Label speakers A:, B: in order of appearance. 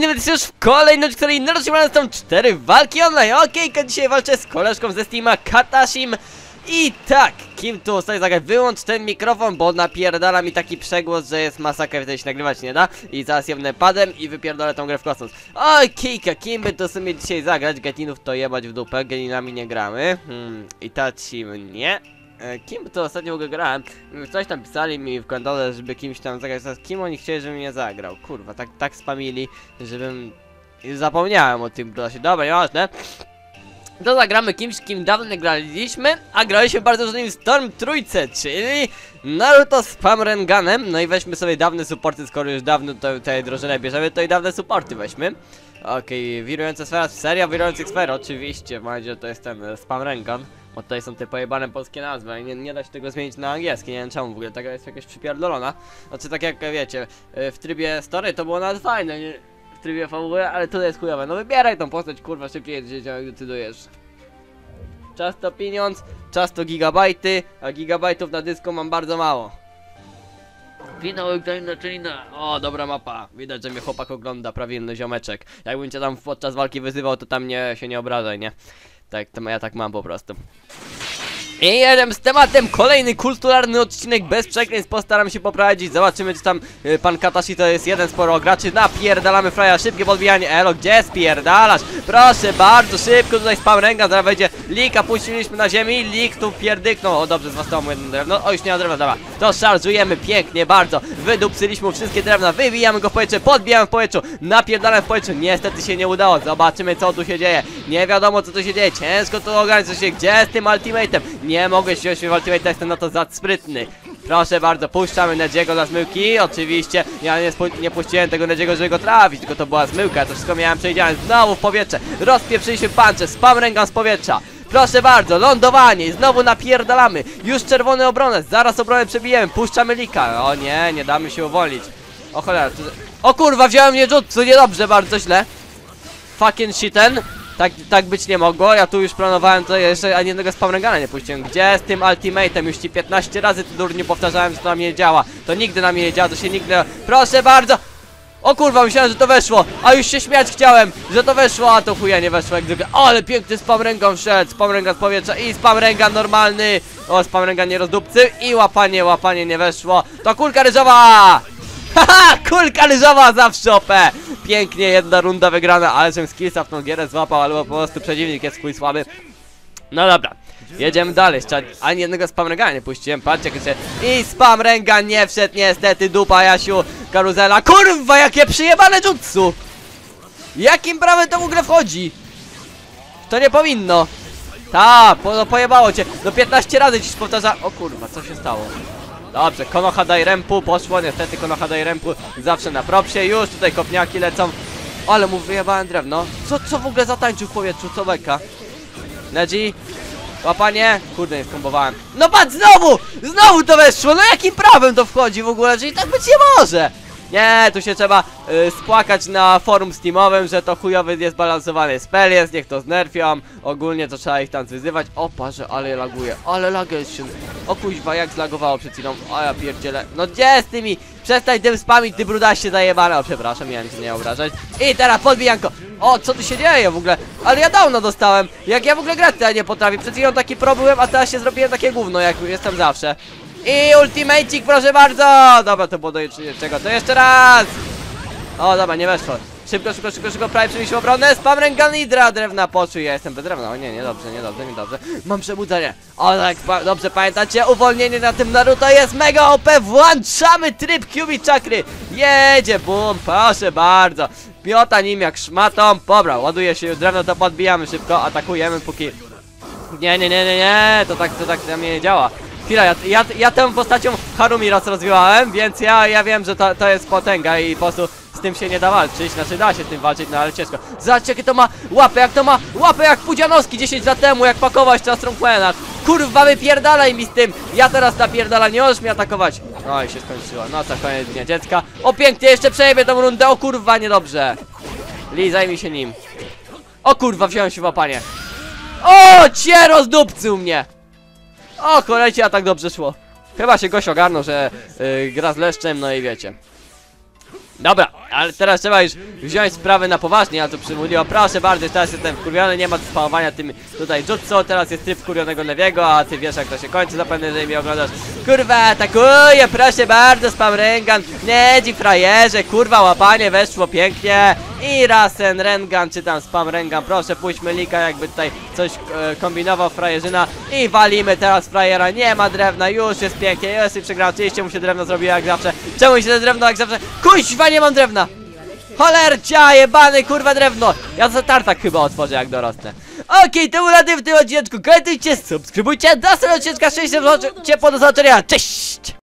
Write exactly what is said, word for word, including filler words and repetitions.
A: nawet jest już w kolejnej, w której narzucimy są cztery walki online. Okej, okay, dzisiaj walczę z koleżką ze Steama, Katashim. I tak, kim tu ostatnio zagrać? Wyłącz ten mikrofon, bo napierdala mi taki przegłos, że jest masakra, wtedy się nagrywać nie da. I zaraz jebnę padem i wypierdolę tą grę w kosmos. Okej, kim by to sobie dzisiaj zagrać? Getinów to jebać w dupę, geninami nie gramy. Hmm, i Tachim nie. E, kim by to ostatnio w ogóle grałem? Coś tam pisali mi w komentarzu, żeby kimś tam zagrać. Kim oni chcieli, żebym nie zagrał? Kurwa, tak, tak spamili, żebym... Zapomniałem o tym brosie. Dobra, nieważne. To zagramy kimś, kim dawno nie graliśmy, a graliśmy bardzo różnymi Storm Trójce, czyli Naruto z Pamrenganem. No i weźmy sobie dawne supporty, skoro już dawno tej drużynę bierzemy, to i dawne supporty weźmy. Okej, okay, wirująca sfera, seria wirujących sfer, oczywiście, w razie to jest ten Spamrengan. Bo tutaj są te pojebane polskie nazwy i nie, nie da się tego zmienić na angielski, nie wiem czemu w ogóle, taka jest jakaś przypierdolona. Znaczy tak jak wiecie, w trybie story to było nawet fajne, nie? W trybie fabuły, ale tutaj jest chujowe. No wybieraj tą postać, kurwa, szybciej jak decydujesz. Czas to pieniądz, czas to gigabajty, a gigabajtów na dysku mam bardzo mało. Finał egzaminacyjna. O, dobra mapa. Widać, że mnie chłopak ogląda, prawilny ziomeczek. Jakbym cię tam podczas walki wyzywał, to tam nie, się nie obrażaj, nie? Tak, to ja tak mam po prostu. I jedziemy z tematem, kolejny kulturalny odcinek bez przekleństw, postaram się poprowadzić, zobaczymy czy tam y, pan Katashi to jest jeden sporo graczy, napierdalamy fraja, szybkie podbijanie, elo, gdzie spierdalasz? Proszę bardzo, szybko tutaj Spamrengan, zaraz wejdzie Lika, puściliśmy na ziemi, Lik tu pierdyknął, o dobrze, zwastało mu jedno drewno, o już nie ma drewna, dobra, to szarżujemy pięknie, bardzo, wydupcyliśmy mu wszystkie drewna, wywijamy go w powietrze, podbijamy w powietrzu, napierdalamy w powietrzu, niestety się nie udało, zobaczymy co tu się dzieje, nie wiadomo co tu się dzieje, ciężko tu ogarnąć się, gdzie z tym ultimatem? Nie mogę się wziąć w ultimate, jestem na to za sprytny. Proszę bardzo, puszczamy Nedziego na zmyłki. Oczywiście, ja nie, nie puściłem tego Nedziego, żeby go trafić, tylko to była zmyłka, to wszystko miałem przejdziane znowu w powietrze. Rozpieprzyliśmy puncze, Spamrengan z powietrza. Proszę bardzo, lądowanie i znowu napierdalamy. Już czerwony obronę, zaraz obronę przebijemy, puszczamy Lika. O nie, nie damy się uwolnić. O cholera, to... O kurwa, wziąłem mnie jutsu, niedobrze, bardzo źle. Fucking shiten. Tak, tak być nie mogło, ja tu już planowałem to jeszcze ani jednego Spamrengana nie puściłem. Gdzie z tym ultimatem? Już ci piętnaście razy ty durnie powtarzałem, że to na mnie nie działa. To nigdy na mnie nie działa, to się nigdy... Proszę bardzo! O kurwa, myślałem, że to weszło, a już się śmiać chciałem, że to weszło, a to chuja nie weszło jak zwykle. Ale piękny Spamrengan wszedł, Spamrengan z powietrza i Spamrengan normalny. O, Spamrengan nie rozdupcy i łapanie, łapanie nie weszło. To kulka ryżowa! Haha, kulka ryżowa zawsze O P! Pięknie, jedna runda wygrana, ale żem skillsa w tą gierę złapał, albo po prostu przeciwnik jest chuj słaby. No dobra, jedziemy dalej, ani jednego Spamrengana nie puściłem, patrzcie jak się... I Spamrengan nie wszedł niestety, dupa Jasiu, karuzela, kurwa jakie przyjebane jutsu! Jakim prawem to w ogóle wchodzi? To nie powinno. Ta, po, no, pojebało cię, no piętnaście razy dziś powtarza... O kurwa, co się stało? Dobrze, Konoha Dairempu poszło, niestety Konoha Dairempu zawsze na propsie, już tutaj kopniaki lecą. Ale mu wyjebałem drewno. Co, co w ogóle zatańczył w powietrzu, co beka? Neji, łapanie, kurde nie skombowałem. No patrz, znowu, znowu to weszło, no jakim prawem to wchodzi w ogóle, że i tak być nie może. Nie, tu się trzeba y, spłakać na forum steamowym, że to chujowy niezbalansowany spell jest, niech to znerfią. Ogólnie to trzeba ich tam wyzywać. O parze, ale laguje, ale lagation. O kuźwa, jak zlagowało przed chwilą. O ja pierdzielę. No gdzie z tymi? Przestań tym spamić, ty brudaście zajebane. O przepraszam, miałem się nie obrażać. I teraz podbijanko. O, co tu się dzieje w ogóle? Ale ja dawno dostałem. Jak ja w ogóle grać ja nie potrafię. Przed chwilą taki pro byłem, a teraz się zrobiłem takie gówno, jak jestem zawsze. I ultimate'ik, proszę bardzo! Dobra, to było do czego? To jeszcze raz! O, dobra, nie weszło. Szybko, szybko, szybko, szybko, prawie przemyślił obronę. Spamrengan i dra, drewna poszły. Ja jestem bez drewna. O nie, niedobrze, niedobrze, niedobrze. Mam przebudzenie. O tak, dobrze pamiętacie, uwolnienie na tym Naruto jest mega O P. Włączamy tryb Kyuubi Chakry. Jedzie, bum, proszę bardzo. Piota nim jak szmatą. Dobra, ładuje się drewno, to podbijamy szybko, atakujemy póki... Nie, nie, nie, nie, nie, to tak, to tak na mnie nie działa. Chwila, ja, ja, ja tę postacią Harumi raz rozwijałem, więc ja, ja wiem, że to, to jest potęga i po prostu z tym się nie da walczyć, znaczy da się z tym walczyć, no ale ciężko. Zobaczcie jakie to ma łapę, jak to ma łapę jak Pudzianowski dziesięć lat temu, jak pakować na Strongmana. Kurwa, wypierdalaj mi z tym, ja teraz napierdala, nie możesz mnie atakować. No i się skończyło, no to koniec dnia dziecka. O pięknie, jeszcze przejmie tą rundę, o kurwa, niedobrze. Lee, zajmij się nim. O kurwa, wziąłem się w łapanie. O, cię rozdupcył mnie. O, kolejcie, a tak dobrze szło. Chyba się gość ogarnął, że yy, gra z leszczem, no i wiecie. Dobra, ale teraz trzeba już wziąć sprawę na poważnie, ja tu przymuliło. Proszę bardzo, teraz jestem wkurwiony, nie ma spałowania tym tutaj jutsu, teraz jest tryb wkurwionego Lewiego, a ty wiesz jak to się kończy zapewne, jeżeli mnie oglądasz. Kurwa, atakuję, proszę bardzo, spam Rengan, nie dzi frajerze, kurwa, łapanie weszło pięknie. I Rasen Rengan, czy tam spam Rengan, proszę puśćmy lika, jakby tutaj coś e, kombinował frajerzyna. I walimy teraz frajera, nie ma drewna, już jest pięknie, już jest przegrał, oczywiście mu się drewno zrobiło jak zawsze. Czemu mi się to drewno jak zawsze? Kuźwa, nie mam drewna! Cholercia, jebany, kurwa drewno! Ja za tartak chyba otworzę jak dorosnę. Okej, okay, to było na tym w tym odcineczku, komentujcie, subskrybujcie, do następnego odcinka, szczęście, ciepło do zobaczenia, cześć!